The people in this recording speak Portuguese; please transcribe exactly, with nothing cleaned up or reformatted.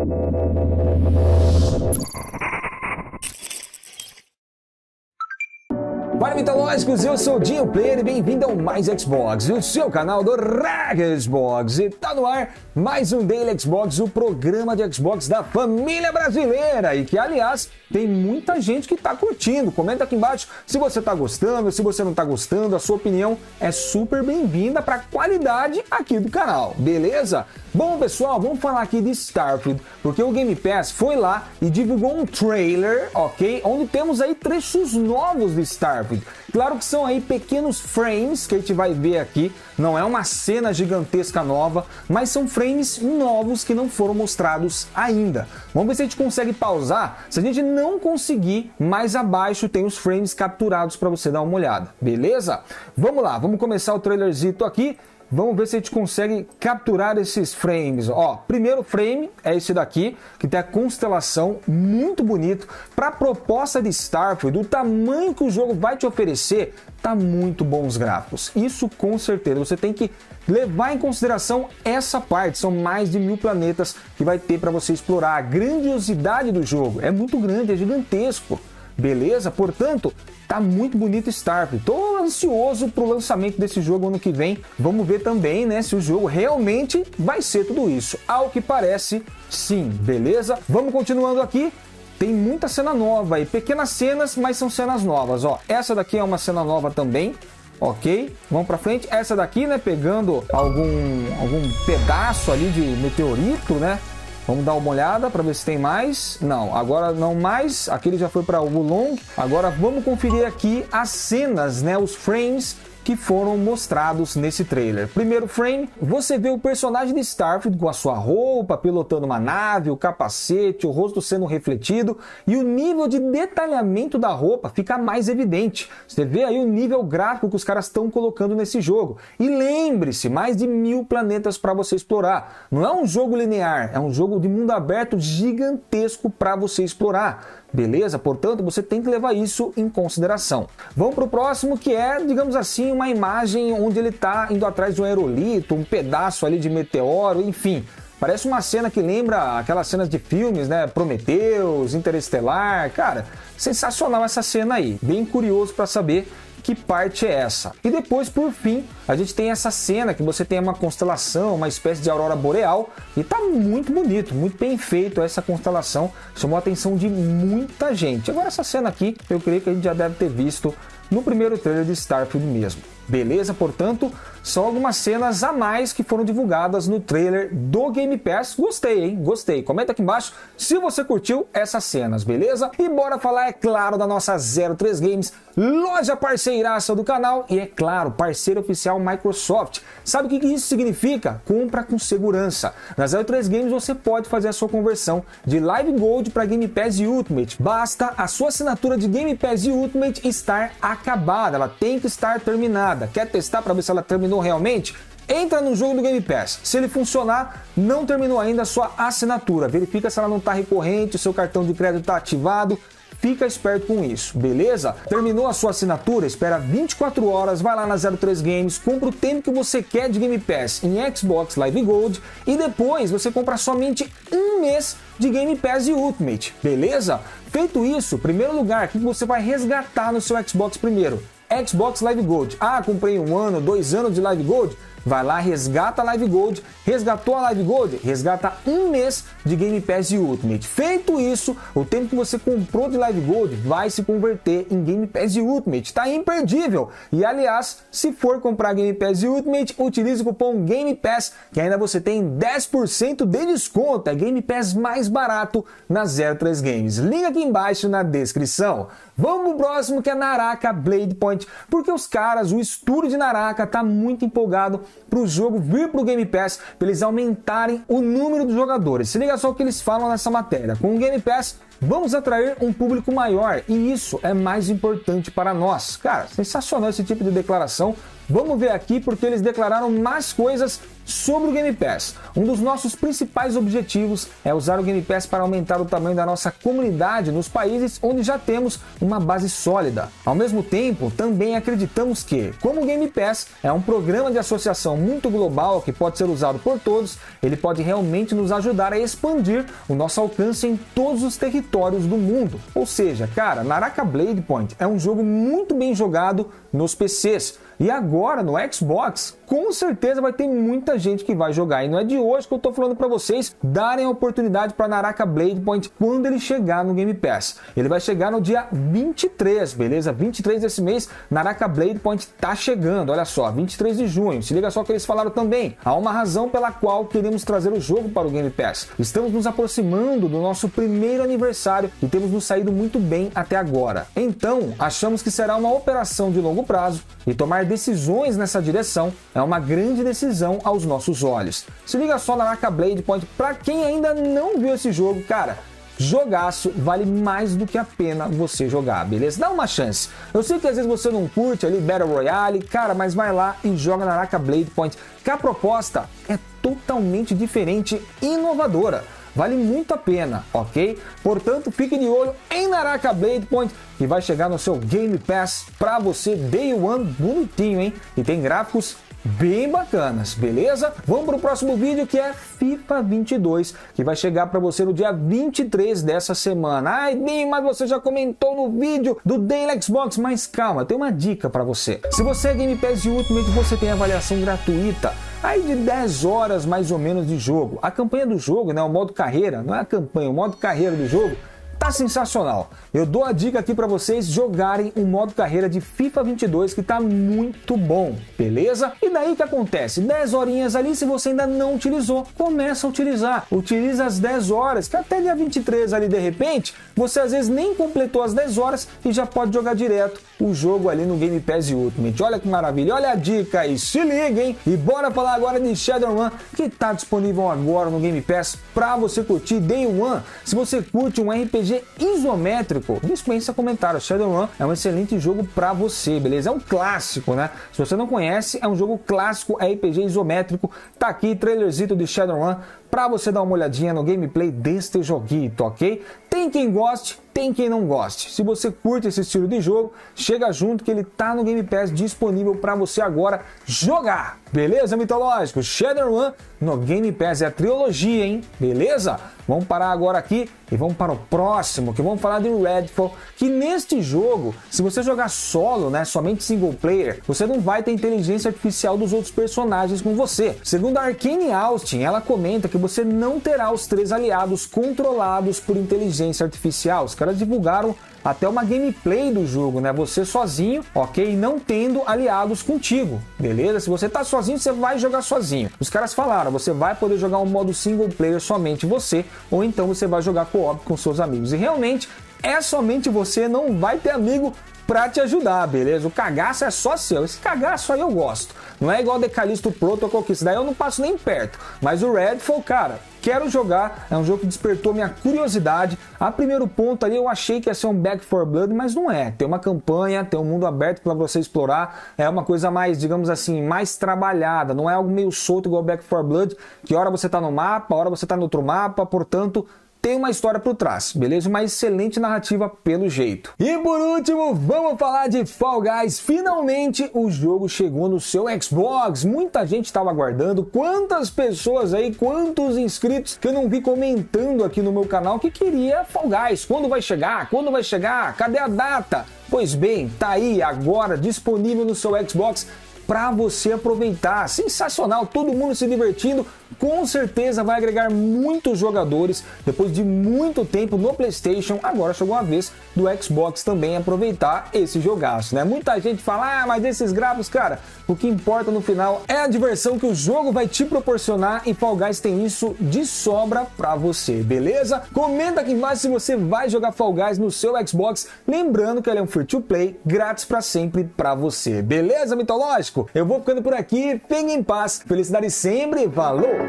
Fala, mitológicos, eu sou o Dinho Player e bem-vindo ao Mais Xbox, o seu canal do Reg Xbox. E tá no ar mais um Daily Xbox, o programa de Xbox da família brasileira. E que, aliás, tem muita gente que tá curtindo. Comenta aqui embaixo se você tá gostando, se você não tá gostando. A sua opinião é super bem-vinda para a qualidade aqui do canal, beleza? Bom, pessoal, vamos falar aqui de Starfield, porque o Game Pass foi lá e divulgou um trailer, ok? Onde temos aí trechos novos de Starfield. Claro que são aí pequenos frames que a gente vai ver aqui, não é uma cena gigantesca nova, mas são frames novos que não foram mostrados ainda. Vamos ver se a gente consegue pausar. Se a gente não conseguir, mais abaixo tem os frames capturados para você dar uma olhada, beleza? Vamos lá, vamos começar o trailerzito aqui. Vamos ver se a gente consegue capturar esses frames. Ó, primeiro frame é esse daqui, que tem a constelação, muito bonito. Para a proposta de Starfield, o tamanho que o jogo vai te oferecer, tá muito bom os gráficos. Isso com certeza. Você tem que levar em consideração essa parte. São mais de mil planetas que vai ter para você explorar. A grandiosidade do jogo é muito grande, é gigantesco. Beleza? Portanto, tá muito bonito Starfield. Tô ansioso pro lançamento desse jogo ano que vem. Vamos ver também, né, se o jogo realmente vai ser tudo isso. Ao que parece, sim. Beleza? Vamos continuando aqui. Tem muita cena nova aí, pequenas cenas, mas são cenas novas, ó. Essa daqui é uma cena nova também. Ok, vamos pra frente. Essa daqui, né, pegando algum algum pedaço ali de meteorito, né? Vamos dar uma olhada para ver se tem mais. Não, agora não mais. Aquele já foi para o Wulong. Agora vamos conferir aqui as cenas, né, os frames que foram mostrados nesse trailer. Primeiro frame, você vê o personagem de Starfield com a sua roupa, pilotando uma nave, o capacete, o rosto sendo refletido e o nível de detalhamento da roupa fica mais evidente. Você vê aí o nível gráfico que os caras estão colocando nesse jogo. E lembre-se, mais de mil planetas para você explorar. Não é um jogo linear, é um jogo de mundo aberto gigantesco para você explorar. Beleza? Portanto, você tem que levar isso em consideração. Vamos para o próximo, que é, digamos assim, uma imagem onde ele está indo atrás de um aerolito, um pedaço ali de meteoro, enfim. Parece uma cena que lembra aquelas cenas de filmes, né? Prometheus, Interestelar. Cara, sensacional essa cena aí. Bem curioso para saber que parte é essa. E depois, por fim, a gente tem essa cena que você tem uma constelação, uma espécie de aurora boreal, e tá muito bonito, muito bem feito essa constelação, chamou a atenção de muita gente. Agora essa cena aqui, eu creio que a gente já deve ter visto no primeiro trailer de Starfield mesmo. Beleza? Portanto, são algumas cenas a mais que foram divulgadas no trailer do Game Pass. Gostei, hein? Gostei. Comenta aqui embaixo se você curtiu essas cenas, beleza? E bora falar, é claro, da nossa zero três Games, loja parceiraça do canal e, é claro, parceiro oficial Microsoft. Sabe o que isso significa? Compra com segurança. Na zero três Games você pode fazer a sua conversão de Live Gold para Game Pass e Ultimate. Basta a sua assinatura de Game Pass e Ultimate estar acabada. Ela tem que estar terminada. Quer testar para ver se ela terminou realmente? Entra no jogo do Game Pass. Se ele funcionar, não terminou ainda a sua assinatura. Verifica se ela não está recorrente, o seu cartão de crédito está ativado. Fica esperto com isso, beleza? Terminou a sua assinatura? Espera vinte e quatro horas, vai lá na zero três Games, compra o tempo que você quer de Game Pass em Xbox Live Gold e depois você compra somente um mês de Game Pass e Ultimate, beleza? Feito isso, primeiro lugar, o que você vai resgatar no seu Xbox primeiro? Xbox Live Gold. Ah, comprei um ano, dois anos de Live Gold? Vai lá, resgata a Live Gold. Resgatou a Live Gold? Resgata um mês de Game Pass e Ultimate. Feito isso, o tempo que você comprou de Live Gold vai se converter em Game Pass e Ultimate. Tá imperdível! E aliás, se for comprar Game Pass e Ultimate, utilize o cupom Game Pass, que ainda você tem dez por cento de desconto. É Game Pass mais barato na zero três Games. Link aqui embaixo na descrição. Vamos pro próximo, que é Naraka Blade Point, porque os caras, o estúdio de Naraka tá muito empolgado para o jogo vir para o Game Pass, para eles aumentarem o número de jogadores. Se liga só o que eles falam nessa matéria. Com o Game Pass, vamos atrair um público maior e isso é mais importante para nós. Cara, sensacional esse tipo de declaração Vamos ver aqui porque eles declararam mais coisas sobre o Game Pass. Um dos nossos principais objetivos é usar o Game Pass para aumentar o tamanho da nossa comunidade nos países onde já temos uma base sólida. Ao mesmo tempo, também acreditamos que, como o Game Pass é um programa de associação muito global que pode ser usado por todos, ele pode realmente nos ajudar a expandir o nosso alcance em todos os territórios do mundo. Ou seja, cara, Naraka Blade Point é um jogo muito bem jogado nos P Cs. E agora no Xbox, com certeza vai ter muita gente que vai jogar. E não é de hoje que eu tô falando para vocês darem a oportunidade para Naraka Blade Point quando ele chegar no Game Pass. Ele vai chegar no dia vinte e três, beleza? vinte e três desse mês, Naraka Blade Point tá chegando. Olha só, vinte e três de junho. Se liga só o que eles falaram também. Há uma razão pela qual queremos trazer o jogo para o Game Pass. Estamos nos aproximando do nosso primeiro aniversário e temos nos saído muito bem até agora. Então, achamos que será uma operação de longo prazo e tomar decisões nessa direção é uma grande decisão aos nossos olhos. Se liga só na Naraka Blade Point, para quem ainda não viu esse jogo, cara, jogaço, vale mais do que a pena você jogar, beleza? Dá uma chance. Eu sei que às vezes você não curte ali Battle Royale, cara, mas vai lá e joga Naraka Blade Point, que a proposta é totalmente diferente e inovadora. Vale muito a pena, ok? Portanto, fique de olho em Naraka Blade Point, que vai chegar no seu Game Pass para você Day One bonitinho, hein? E tem gráficos bem bacanas, beleza? Vamos para o próximo vídeo, que é FIFA vinte e dois, que vai chegar para você no dia vinte e três dessa semana. Ai, Dim, mas você já comentou no vídeo do Daily Xbox, mas calma, tem uma dica para você. Se você é Game Pass Ultimate, você tem avaliação gratuita aí de dez horas mais ou menos de jogo. A campanha do jogo, né, o modo carreira, não é a campanha, o modo carreira do jogo tá sensacional. Eu dou a dica aqui para vocês jogarem o modo carreira de FIFA vinte e dois, que tá muito bom, beleza? E daí o que acontece? dez horinhas ali, se você ainda não utilizou, começa a utilizar. Utiliza as dez horas, que até dia vinte e três ali de repente, você às vezes nem completou as dez horas e já pode jogar direto o jogo ali no Game Pass Ultimate. Olha que maravilha, olha a dica aí, se liga, hein? E bora falar agora de Shadowrun, que tá disponível agora no Game Pass para você curtir Day One. Se você curte um R P G isométrico, dispensa comentário. Shadowrun é um excelente jogo para você, beleza? É um clássico, né? Se você não conhece, é um jogo clássico R P G isométrico. Tá aqui, trailerzito de Shadowrun para você dar uma olhadinha no gameplay deste joguinho, ok? Tem quem goste, tem quem não goste. Se você curte esse estilo de jogo, chega junto que ele tá no Game Pass disponível para você agora jogar. Beleza, mitológico? Shadowrun no Game Pass é a trilogia, hein? Beleza? Vamos parar agora aqui e vamos para o próximo, que vamos falar de Redfall, que neste jogo, se você jogar solo, né, somente single player, você não vai ter inteligência artificial dos outros personagens com você. Segundo a Arcane Austin, ela comenta que você não terá os três aliados controlados por inteligência artificial. Os caras divulgaram até uma gameplay do jogo, né? Você sozinho, ok? Não tendo aliados contigo, beleza? Se você tá sozinho, você vai jogar sozinho. Os caras falaram, você vai poder jogar um modo single player somente você, ou então você vai jogar co-op com seus amigos. E realmente, é somente você, não vai ter amigo pra te ajudar, beleza? O cagaço é só seu. Esse cagaço aí eu gosto. Não é igual The Callisto Protocol, que isso daí eu não passo nem perto. Mas o Redfall, cara, quero jogar. É um jogo que despertou minha curiosidade. A primeiro ponto ali eu achei que ia ser um Back four Blood, mas não é. Tem uma campanha, tem um mundo aberto para você explorar. É uma coisa mais, digamos assim, mais trabalhada. Não é algo meio solto igual Back four Blood, que hora você tá no mapa, hora você tá no outro mapa, portanto tem uma história por trás, beleza? Uma excelente narrativa pelo jeito. E por último, vamos falar de Fall Guys. Finalmente o jogo chegou no seu Xbox. Muita gente estava aguardando. Quantas pessoas aí, quantos inscritos que eu não vi comentando aqui no meu canal que queria Fall Guys. Quando vai chegar? Quando vai chegar? Cadê a data? Pois bem, tá aí agora disponível no seu Xbox para você aproveitar. Sensacional, todo mundo se divertindo. Com certeza vai agregar muitos jogadores. Depois de muito tempo no PlayStation, agora chegou a vez do Xbox também aproveitar esse jogaço, né? Muita gente fala, ah, mas esses gráficos, cara, o que importa no final é a diversão que o jogo vai te proporcionar, e Fall Guys tem isso de sobra pra você, beleza? Comenta aqui embaixo se você vai jogar Fall Guys no seu Xbox, lembrando que ele é um free to play, grátis pra sempre pra você, beleza, mitológico? Eu vou ficando por aqui, fiquem em paz, felicidade sempre, falou!